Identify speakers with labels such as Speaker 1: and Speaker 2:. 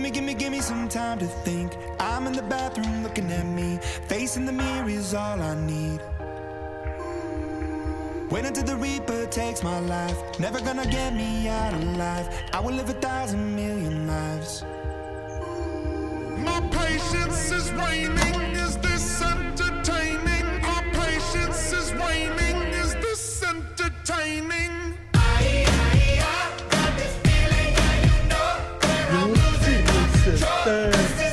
Speaker 1: Give me some time to think. I'm in the bathroom looking at me. Facing the mirror is all I need. Wait until the Reaper takes my life. Never gonna get me out alive. I will live 1,000 million lives.
Speaker 2: My patience is waning.